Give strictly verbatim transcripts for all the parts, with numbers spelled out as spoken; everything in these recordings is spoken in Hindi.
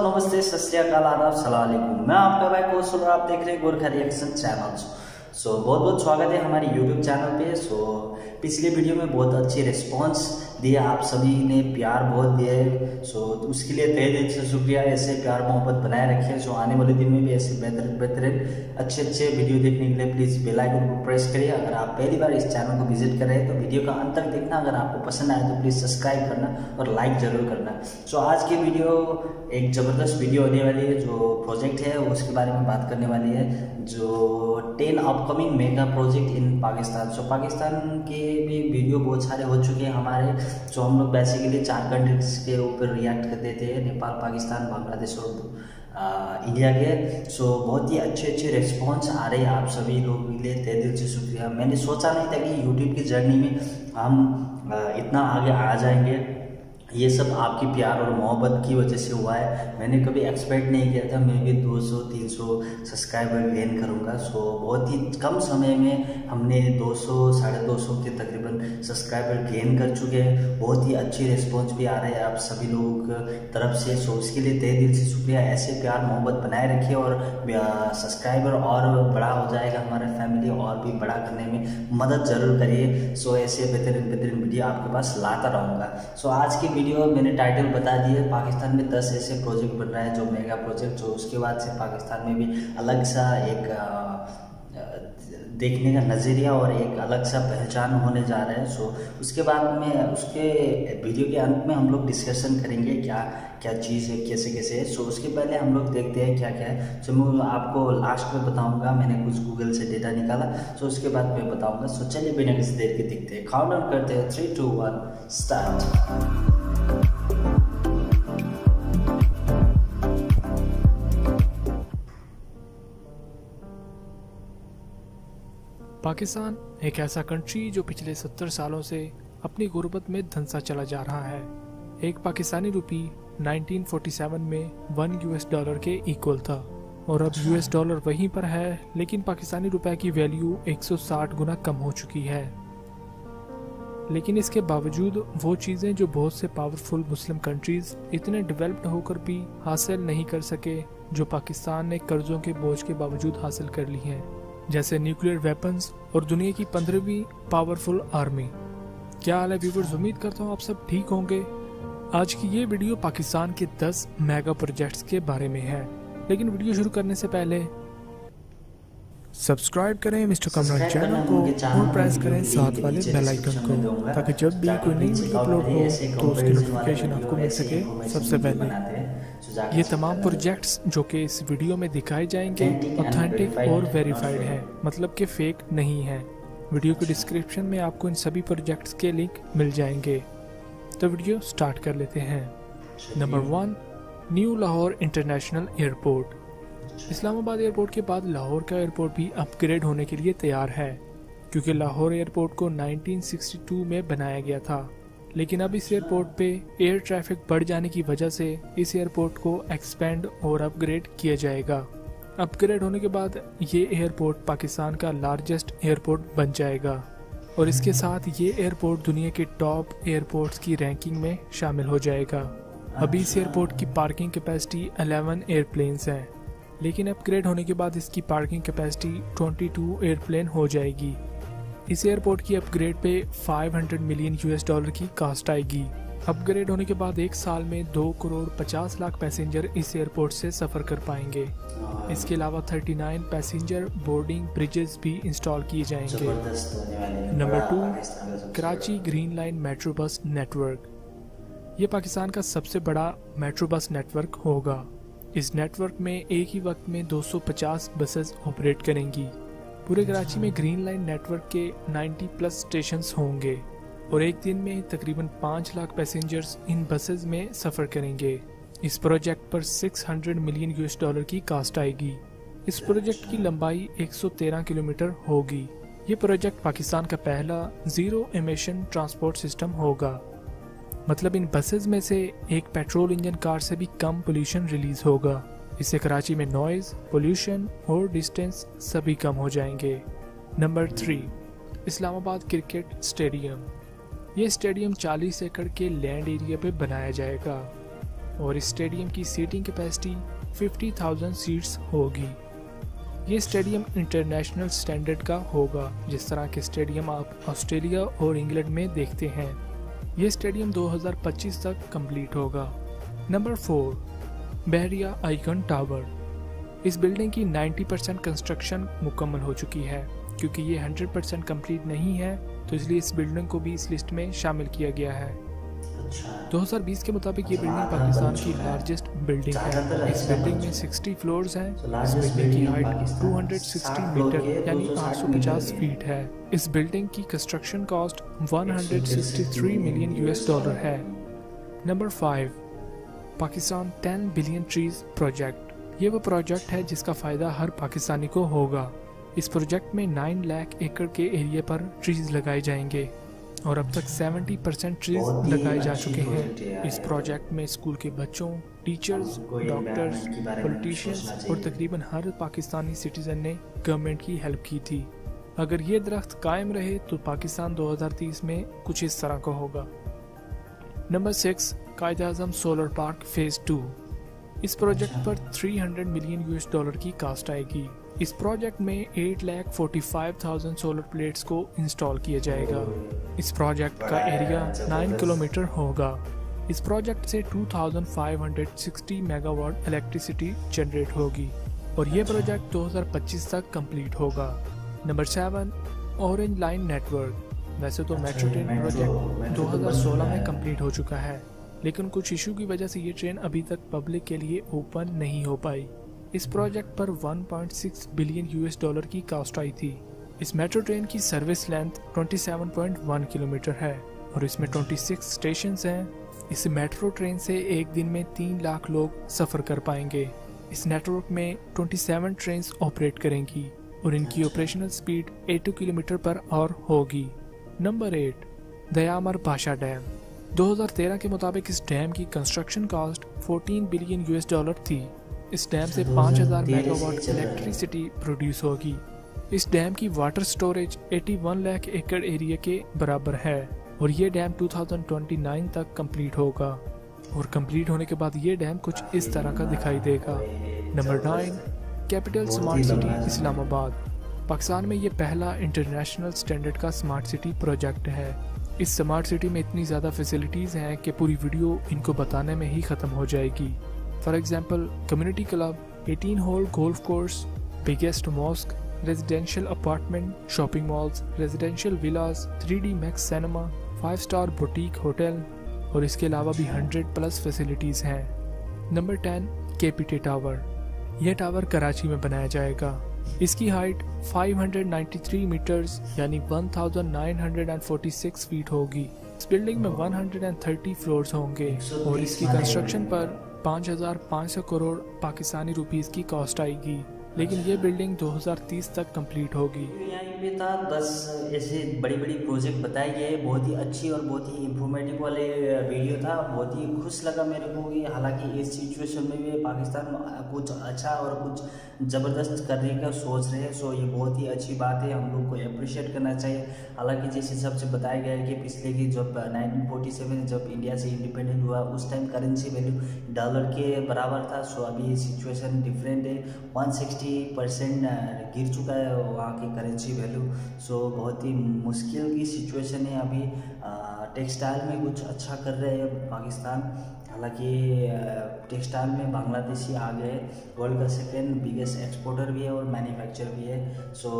नमस्ते, सत श्री अकाल, आदाब, सलाम अलैकुम। मैं आपका भाई कौशल और आप देख रहे हैं गोरखा रिएक्शन चैनल। सो बहुत बहुत स्वागत है हमारे यूट्यूब चैनल पे। सो पिछले वीडियो में बहुत अच्छी रिस्पांस दिया, आप सभी ने प्यार बहुत दिया है। सो उसके लिए तहे दिल से शुक्रिया। ऐसे प्यार मोहब्बत बनाए रखें। सो आने वाले दिन में भी ऐसे बेहतर बेहतरीन अच्छे अच्छे वीडियो देखने के लिए प्लीज़ बेल आइकन को प्रेस करिए। अगर आप पहली बार इस चैनल को विजिट कर रहे हैं तो वीडियो का अंत तक देखना। अगर आपको पसंद आए तो प्लीज़ सब्सक्राइब करना और लाइक जरूर करना। सो आज की वीडियो एक ज़बरदस्त वीडियो होने वाली है। जो प्रोजेक्ट है उसके बारे में बात करने वाली है, जो ten upcoming mega project in Pakistan. So Pakistan के भी वीडियो बहुत सारे हो चुके हैं हमारे। सो हम लोग बेसिकली चार कंट्रीज के ऊपर रिएक्ट कर देते हैं, नेपाल, पाकिस्तान, बांग्लादेश और आ, इंडिया के। सो बहुत ही अच्छे अच्छे रिस्पॉन्स आ रहे हैं आप सभी लोगों के लिए तहे दिल से शुक्रिया। मैंने सोचा नहीं था कि यूट्यूब की जर्नी में हम आ, इतना आगे आ जाएंगे। ये सब आपकी प्यार और मोहब्बत की वजह से हुआ है। मैंने कभी एक्सपेक्ट नहीं किया था मैं भी दो सौ तीन सौ सब्सक्राइबर गेन करूँगा। सो बहुत ही कम समय में हमने दो सौ साढ़े दो सौ के तकरीबन सब्सक्राइबर गेन कर चुके हैं। बहुत ही अच्छी रिस्पॉन्स भी आ रहे हैं आप सभी लोगों की तरफ से। सो इसके लिए तहे दिल से शुक्रिया। ऐसे प्यार मोहब्बत बनाए रखिए और सब्सक्राइबर और बड़ा हो जाएगा हमारा फैमिली, और भी बड़ा करने में मदद ज़रूर करिए। सो ऐसे बेहतरीन बेहतरीन वीडियो आपके पास लाता रहूँगा। सो आज की वीडियो मैंने टाइटल बता दिए, पाकिस्तान में दस ऐसे प्रोजेक्ट बन रहा है जो मेगा प्रोजेक्ट, जो उसके बाद से पाकिस्तान में भी अलग सा एक देखने का नज़रिया और एक अलग सा पहचान होने जा रहा है। सो उसके बाद में उसके वीडियो के अंत में हम लोग डिस्कशन करेंगे क्या क्या चीज़ है, कैसे कैसे है। सो उसके पहले हम लोग देखते हैं क्या क्या है। सो मैं आपको लास्ट में बताऊंगा, मैंने कुछ गूगल से डेटा निकाला। सो उसके बाद मैं बताऊंगा। सो चलिए बिना किसी देर के देखते हैं, काउंटडाउन करते हैं, three two one start. Pakistan एक ऐसा कंट्री जो पिछले सत्तर सालों से अपनी गुर्बत में धंसा चला जा रहा है। एक पाकिस्तानी रुपी उन्नीस सौ सैंतालीस में वन यूएस डॉलर के इक्वल था और अब यूएस डॉलर वहीं पर है, लेकिन पाकिस्तानी रुपए की वैल्यू एक सौ साठ गुना कम हो चुकी है। लेकिन इसके बावजूद वो चीज़ें जो बहुत से पावरफुल मुस्लिम कंट्रीज इतने डेवलप्ड होकर भी हासिल नहीं कर सके, जो पाकिस्तान ने कर्जों के बोझ के बावजूद हासिल कर ली हैं, जैसे न्यूक्लियर वेपन्स और दुनिया की पंद्रहवीं पावरफुल आर्मी। क्या हाल है व्यूअर्स, उम्मीद करता हूँ आप सब ठीक होंगे। आज की ये वीडियो पाकिस्तान के दस मेगा प्रोजेक्ट्स के बारे में है, लेकिन वीडियो शुरू करने से पहले सब्सक्राइब करें मिस्टर कमरान चैनल को और प्रेस करें साथ वाले बेल आइकन को, ताकि जब भी कोई नई वीडियो अपलोड हो तो उसकी नोटिफिकेशन आपको मिल सके सबसे पहले। ये तमाम प्रोजेक्ट्स जो कि इस वीडियो में दिखाए जाएंगे ऑथेंटिक और वेरीफाइड है, मतलब कि फेक नहीं है। वीडियो के डिस्क्रिप्शन में आपको इन सभी प्रोजेक्ट्स के लिंक मिल जाएंगे। तो वीडियो स्टार्ट कर लेते हैं। Number one, new Lahore international airport. Islamabad airport के बाद लाहौर का एयरपोर्ट भी अपग्रेड होने के लिए तैयार है, क्योंकि लाहौर एयरपोर्ट को उन्नीस सौ बासठ में बनाया गया था, लेकिन अब इस एयरपोर्ट पे एयर ट्रैफिक बढ़ जाने की वजह से इस एयरपोर्ट को एक्सपेंड और अपग्रेड किया जाएगा। अपग्रेड होने के बाद ये एयरपोर्ट पाकिस्तान का लार्जेस्ट एयरपोर्ट बन जाएगा और इसके साथ ये एयरपोर्ट दुनिया के टॉप एयरपोर्ट्स की रैंकिंग में शामिल हो जाएगा। अभी इस एयरपोर्ट की पार्किंग कैपेसिटी ग्यारह एयरप्लेन्स हैं, लेकिन अपग्रेड होने के बाद इसकी पार्किंग कैपेसिटी बाईस एयरप्लेन हो जाएगी। इस एयरपोर्ट की अपग्रेड पे पाँच सौ मिलियन यूएस डॉलर की कॉस्ट आएगी। अपग्रेड होने के बाद एक साल में दो करोड़ पचास लाख पैसेंजर इस एयरपोर्ट से सफ़र कर पाएंगे। इसके अलावा उनतालीस पैसेंजर बोर्डिंग ब्रिजेस भी इंस्टॉल किए जाएंगे। Number two, Karachi green line metro bus network. ये पाकिस्तान का सबसे बड़ा मेट्रो बस नेटवर्क होगा। इस नेटवर्क में एक ही वक्त में दो सौ पचास बसेस ऑपरेट करेंगी। पूरे कराची में ग्रीन लाइन नेटवर्क के नब्बे प्लस स्टेशंस होंगे और एक दिन में तकरीबन पाँच लाख पैसेंजर्स इन बसेस में सफ़र करेंगे। इस प्रोजेक्ट पर छह सौ मिलियन यूएस डॉलर की कॉस्ट आएगी। इस प्रोजेक्ट की लंबाई एक सौ तेरह किलोमीटर होगी। ये प्रोजेक्ट पाकिस्तान का पहला जीरो एमिशन ट्रांसपोर्ट सिस्टम होगा, मतलब इन बसेस में से एक पेट्रोल इंजन कार से भी कम पोल्यूशन रिलीज होगा। इससे कराची में नॉइज, पोल्यूशन और डिस्टेंस सभी कम हो जाएंगे। Number three, Islamabad cricket stadium. ये स्टेडियम चालीस एकड़ के लैंड एरिया पे बनाया जाएगा और इस स्टेडियम की सीटिंग कैपेसिटी पचास हज़ार सीट्स होगी। ये स्टेडियम इंटरनेशनल स्टैंडर्ड का होगा, जिस तरह के स्टेडियम आप ऑस्ट्रेलिया और इंग्लैंड में देखते हैं। ये स्टेडियम दो हज़ार पच्चीस तक कंप्लीट होगा। Number four, Bahria icon tower. इस बिल्डिंग की नब्बे परसेंट कंस्ट्रक्शन मुकम्मल हो चुकी है। क्योंकि ये सौ परसेंट कंप्लीट नहीं है तो इसलिए इस बिल्डिंग को भी इस लिस्ट में शामिल किया गया है। दो हज़ार बीस के मुताबिक ये बिल्डिंग पाकिस्तान की लार्जेस्ट बिल्डिंग है। इस बिल्डिंग में साठ फ्लोर्स हैं। इस बिल्डिंग की हाइट दो सौ साठ मीटर यानी आठ सौ पचास फीट है। इस बिल्डिंग की कंस्ट्रक्शन कॉस्ट एक सौ तिरसठ मिलियन यूएस डॉलर है। Number five, Pakistan ten billion trees project. ये वो प्रोजेक्ट है जिसका फायदा हर पाकिस्तानी को होगा। इस प्रोजेक्ट में नौ लाख एकड़ के एरिया पर ट्रीज लगाए जाएंगे और अब तक सत्तर परसेंट ट्रीज लगाए जा चुके हैं। इस प्रोजेक्ट में स्कूल के बच्चों, टीचर्स, डॉक्टर्स, पॉलिटिशियंस और तकरीबन हर पाकिस्तानी सिटीजन ने गवर्नमेंट की हेल्प की थी। अगर ये दरख्त कायम रहे तो पाकिस्तान दो हज़ार तीस में कुछ इस तरह का होगा। Number six, Quaid Azam solar park phase two. इस प्रोजेक्ट पर तीन सौ मिलियन यूएस डॉलर की कास्ट आएगी। इस प्रोजेक्ट में आठ लाख पैंतालीस हज़ार सोलर प्लेट्स को इंस्टॉल किया जाएगा। इस प्रोजेक्ट का एरिया नौ किलोमीटर होगा। इस प्रोजेक्ट से दो हज़ार पाँच सौ साठ मेगावाट इलेक्ट्रिसिटी जनरेट होगी और ये प्रोजेक्ट दो हज़ार पच्चीस तक कंप्लीट होगा। Number seven, orange line network. वैसे तो मेट्रो ट्रेन प्रोजेक्ट दो हज़ार सोलह में कंप्लीट हो चुका है, लेकिन कुछ इशू की वजह से ये ट्रेन अभी तक पब्लिक के लिए ओपन नहीं हो पाई। इस प्रोजेक्ट पर एक पॉइंट छह बिलियन यूएस डॉलर की कॉस्ट आई थी। इस मेट्रो ट्रेन की सर्विस लेंथ सत्ताईस पॉइंट एक किलोमीटर है और इसमें छब्बीस स्टेशन हैं। इस मेट्रो ट्रेन से एक दिन में तीन लाख लोग सफर कर पाएंगे। इस नेटवर्क में सत्ताईस ट्रेन ऑपरेट करेंगी और इनकी ऑपरेशनल स्पीड अस्सी किलोमीटर पर और होगी। Number eight, Diamer Pasha dam. दो हज़ार तेरह के मुताबिक इस डैम की कंस्ट्रक्शन कॉस्ट चौदह बिलियन यूएस डॉलर थी। इस डैम से पाँच हज़ार मेगावाट इलेक्ट्रिसिटी प्रोड्यूस होगी। इस डैम की वाटर स्टोरेज इक्यासी लाख एकड़ एरिया के बराबर है और ये डैम दो हज़ार उनतीस तक कंप्लीट होगा और कंप्लीट होने के बाद ये डैम कुछ इस तरह का दिखाई देगा। Number nine, capital smart city Islamabad. Pakistan में ये पहला इंटरनेशनल स्टैंडर्ड का स्मार्ट सिटी प्रोजेक्ट है। इस स्मार्ट सिटी में इतनी ज़्यादा फैसिलिटीज़ हैं कि पूरी वीडियो इनको बताने में ही ख़त्म हो जाएगी। फॉर एग्जाम्पल, कम्युनिटी क्लब, अठारह hole golf course, biggest mosque, residential apartment, shopping malls, residential villas, three D max cinema, five star boutique hotel और इसके अलावा भी हंड्रेड प्लस फैसिलिटीज़ हैं। Number ten, KPT tower. यह टावर कराची में बनाया जाएगा। इसकी हाइट पाँच सौ तिरानवे मीटर्स यानी एक हज़ार नौ सौ छियालीस फीट होगी। इस बिल्डिंग में एक सौ तीस फ्लोर्स होंगे और इसकी कंस्ट्रक्शन पर पाँच हज़ार पाँच सौ करोड़ पाकिस्तानी रुपीस की कॉस्ट आएगी, लेकिन ये बिल्डिंग दो हज़ार तीस तक कंप्लीट होगी। यहाँ पे था दस ऐसे बड़ी बड़ी प्रोजेक्ट बताए गए। बहुत ही अच्छी और बहुत ही इंफॉर्मेटिव वाले वीडियो था। बहुत ही खुश लगा मेरे को कि हालांकि इस सिचुएशन में भी पाकिस्तान कुछ अच्छा और कुछ ज़बरदस्त करने का सोच रहे हैं। सो ये बहुत ही अच्छी बात है, हम लोग को अप्रिशिएट करना चाहिए। हालांकि जिस हिसाब से बताया गया है कि पिछले की जब नाइनटीन फोर्टी सेवन जब इंडिया से इंडिपेंडेंट हुआ उस टाइम करेंसी वैल्यू डॉलर के बराबर था। सो अभी सिचुएशन डिफरेंट है, वन सिक्सटी परसेंट गिर चुका है वहाँ की करेंसी वैल्यू। सो बहुत ही मुश्किल की सिचुएशन है अभी। टेक्सटाइल में कुछ अच्छा कर रहे हैं पाकिस्तान। हालांकि टेक्सटाइल में बांग्लादेशी आ गए, वर्ल्ड का सेकेंड बिगेस्ट एक्सपोर्टर भी है और मैन्युफैक्चर भी है। सो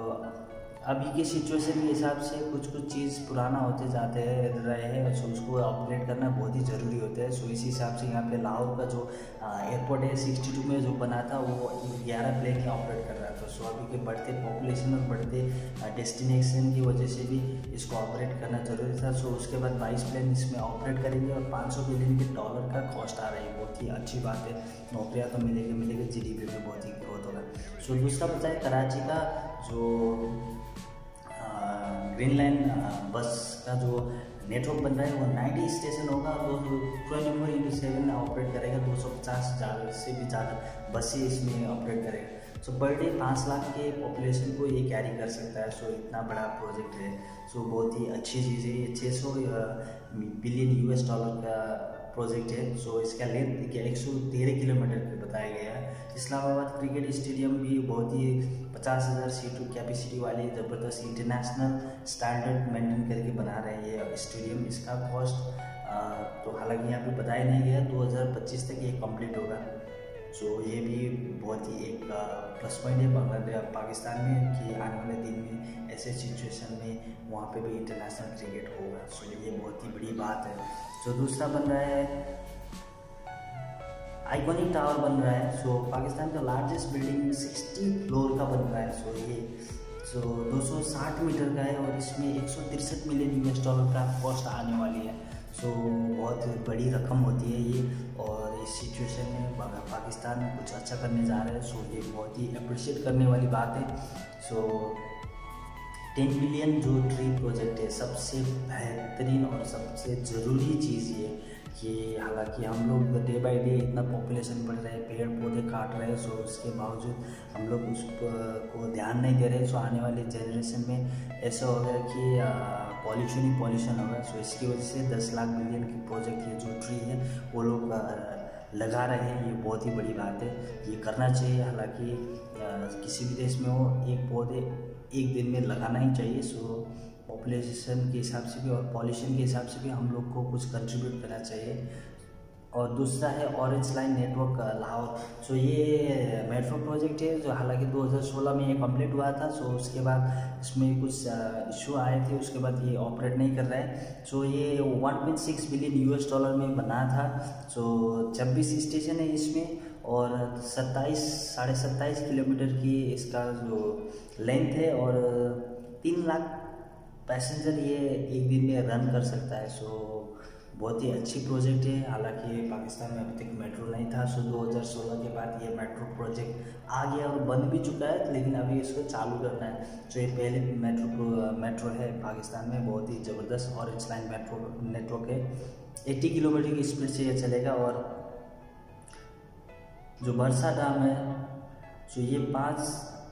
अभी की सिचुएशन के हिसाब से कुछ कुछ चीज़ पुराना होते जाते हैं रहे हैं, सो उसको अपग्रेड करना बहुत ही ज़रूरी होता है। सो इसी हिसाब से यहाँ पे लाहौर का जो एयरपोर्ट है सिक्सटी टू में जो बना था वो ग्यारह प्लेन ही ऑपरेट कर रहा था। सो अभी के बढ़ते पॉपुलेशन और बढ़ते डेस्टिनेशन की वजह से भी इसको ऑपरेट करना ज़रूरी था। सो उसके बाद बाईस प्लेन इसमें ऑपरेट करेंगे और पाँच सौ बिलियन के डॉलर का कॉस्ट आ रही है। बहुत ही अच्छी बात है, नौकरियाँ तो मिलेगी मिलेगी जी डी पी में बहुत ही ग्रोथ होगा। सो दूसरा बताए कराची का जो ग्रीन लाइन बस का जो नेटवर्क बन रहा है वो नब्बे स्टेशन होगा, वो twenty four into seven operate करेगा। दो सौ पचास से भी ज़्यादा बसें इसमें ऑपरेट करेगा। सो पर डे पाँच लाख के पॉपुलेशन को ये कैरी कर सकता है। सो इतना बड़ा प्रोजेक्ट है। सो बहुत ही अच्छी चीज़ है ये। छः सौ बिलियन यूएस डॉलर का प्रोजेक्ट है। सो इसका लेंथ क्या एक सौ तेरह किलोमीटर बताया गया है। इस्लामाबाद क्रिकेट स्टेडियम भी बहुत ही पचास हज़ार सीट कैपेसिटी वाली ज़बरदस्त इंटरनेशनल स्टैंडर्ड मेंटेन करके बना रहे हैं ये स्टेडियम। इसका कॉस्ट तो हालांकि यहाँ पे बताया नहीं गया, दो हज़ार पच्चीस तक ये कंप्लीट होगा। सो ये भी बहुत ही एक प्लस पॉइंट है बांग्लादेश पाकिस्तान में कि आने वाले दिन में ऐसे सिचुएशन में वहाँ पे भी इंटरनेशनल क्रिकेट होगा। सो ये बहुत ही बड़ी बात है। सो दूसरा बन रहा है आइकॉनिक टावर बन रहा है। सो पाकिस्तान का लार्जेस्ट बिल्डिंग साठ फ्लोर का बन रहा है। सो ये सो दो सौ साठ मीटर का है और इसमें एक सौ तिरसठ मिलियन यूएस डॉलर का कॉस्ट आने वाली है। सो बहुत बड़ी रकम होती है ये, और इस सिचुएशन में पाकिस्तान कुछ अच्छा करने जा रहा है। सो ये बहुत ही अप्रिशिएट करने वाली बात है। सो टेन बिलियन जो ट्री प्रोजेक्ट है, सबसे बेहतरीन और सबसे ज़रूरी चीज़ ये कि हालांकि हम लोग डे बाय डे इतना पॉपुलेशन बढ़ रहा है, पेड़ पौधे काट रहे हैं, सो उसके बावजूद हम लोग उस को ध्यान नहीं दे रहे। सो आने वाली जनरेशन में ऐसा होगा कि पॉल्यूशन ही पॉल्यूशन होगा। सो इसकी वजह से दस लाख बिलियन की प्रोजेक्ट ये जो ट्री है वो लोग लगा रहे हैं। ये बहुत ही बड़ी बात है, ये करना चाहिए। हालांकि किसी भी देश में हो एक पौधे एक दिन में लगाना ही चाहिए। सो पॉपुलेशन के हिसाब से भी और पॉल्यूशन के हिसाब से भी हम लोग को कुछ कंट्रीब्यूट करना चाहिए। और दूसरा है orange line network Lahore. So ये मेट्रो प्रोजेक्ट है जो हालांकि दो हज़ार सोलह में ये कंप्लीट हुआ था। सो उसके बाद इसमें कुछ इशू आए थे, उसके बाद ये ऑपरेट नहीं कर रहा है। सो ये एक पॉइंट छह बिलियन यूएस डॉलर में बना था। सो छब्बीस स्टेशन है इसमें और सत्ताईस साढ़े सत्ताईस किलोमीटर की इसका जो लेंथ है और तीन लाख पैसेंजर ये एक दिन में रन कर सकता है। सो बहुत ही अच्छी प्रोजेक्ट है। हालांकि पाकिस्तान में अभी तक मेट्रो नहीं था। सो दो हज़ार सोलह के बाद ये मेट्रो प्रोजेक्ट आ गया और बंद भी चुका है, लेकिन अभी इसको चालू करना है। जो ये पहले मेट्रो मेट्रो है पाकिस्तान में, बहुत ही ज़बरदस्त ऑरेंज लाइन मेट्रो नेटवर्क है। अस्सी किलोमीटर की स्पीड से ये चलेगा। और जो बरसा डैम है सो ये पाँच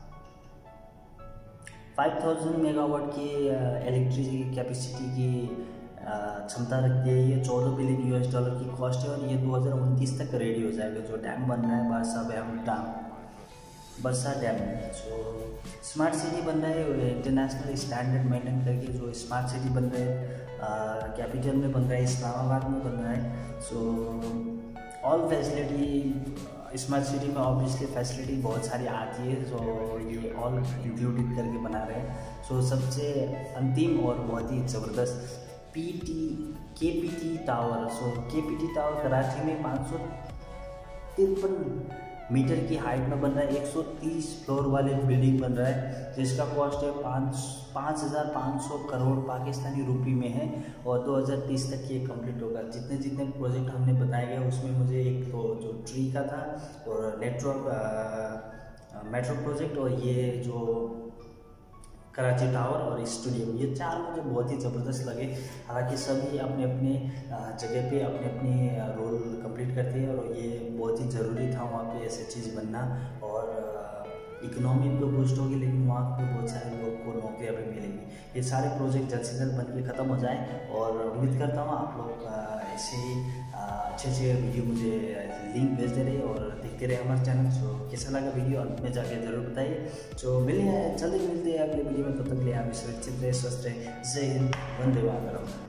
फाइव थाउजेंड मेगावाट की इलेक्ट्रिसिटी कैपेसिटी की क्षमता रखती है। ये चौदह बिलियन यूएस डॉलर की कॉस्ट है और ये दो हज़ार उनतीस तक रेडी हो जाएगा। जो डैम बन रहा है Barsa dam dam Barsa dam so smart city बन रहा है, इंटरनेशनल स्टैंडर्ड मेंटेन करके जो स्मार्ट सिटी बन रहा है कैपिटल में बन रहा है, इस्लामाबाद में बन रहा है। So all facility smart city में ऑब्वियसली फैसिलिटी बहुत सारी आती है। सो ये ऑल इंक्लूडेड करके बना रहे हैं। सो सबसे अंतिम और बहुत ही ज़बरदस्त PT KPT tower. So KPT tower Karachi में पाँच सौ तिरपन मीटर की हाइट में बन रहा है। एक सौ तीस फ्लोर वाले बिल्डिंग बन रहा है जिसका कॉस्ट है पाँच पाँच हज़ार पाँच सौ करोड़ पाकिस्तानी रुपये में है और दो हज़ार तीस तक ये कंप्लीट होगा। जितने जितने प्रोजेक्ट हमने बताए गए उसमें मुझे एक तो जो ट्री का था और नेटवर्क मेट्रो प्रोजेक्ट और ये जो कराची टावर और स्टेडियम, ये चार मुझे बहुत ही ज़बरदस्त लगे। हालांकि सभी अपने अपने जगह पे अपने अपने रोल कंप्लीट करते हैं और ये बहुत ही ज़रूरी था वहाँ पे ऐसी चीज़ बनना। और इकोनॉमी तो बूस्ट होगी लेकिन वहाँ पे बहुत सारे लोग को नौकरियाँ भी मिलेंगी। ये सारे प्रोजेक्ट जल्द से जल्द बन के ख़त्म हो जाए और उम्मीद करता हूँ आप लोग ऐसे ही अच्छे अच्छे वीडियो मुझे लिंक भेज दे रहे और देखते रहे हमारे चैनल। सो कैसा लगा वीडियो अंत में जाके ज़रूर बताइए। सो मिले जल्दी मिलते हैं अगले वीडियो में, तब तक के लिए आप सुरक्षित रहे, स्वस्थ रहे। जय हिंद, वंदे मातरम।